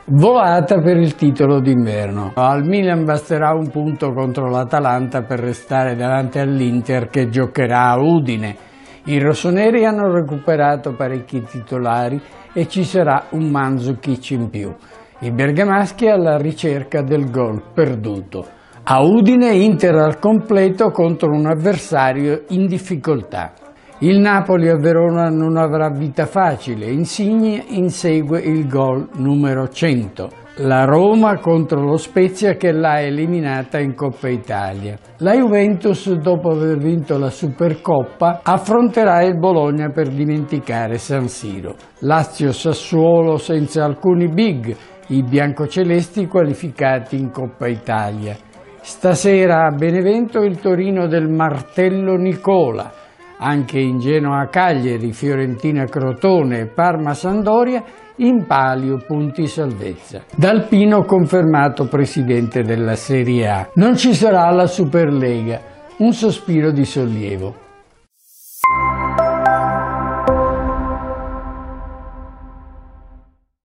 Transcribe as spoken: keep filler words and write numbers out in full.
Volata per il titolo d'inverno. Al Milan basterà un punto contro l'Atalanta per restare davanti all'Inter che giocherà a Udine. I rossoneri hanno recuperato parecchi titolari e ci sarà un Mandzukic in più. I bergamaschi alla ricerca del gol perduto. A Udine Inter al completo contro un avversario in difficoltà. Il Napoli a Verona non avrà vita facile, Insigne insegue il gol numero cento. La Roma contro lo Spezia che l'ha eliminata in Coppa Italia. La Juventus, dopo aver vinto la Supercoppa, affronterà il Bologna per dimenticare San Siro. Lazio-Sassuolo senza alcuni big, i biancocelesti qualificati in Coppa Italia. Stasera a Benevento il Torino del Martello Nicola. Anche in Genoa-Cagliari, Fiorentina-Crotone e Parma-Sandoria in palio punti salvezza. Dal Pino confermato presidente della Serie A. Non ci sarà la Superlega, un sospiro di sollievo.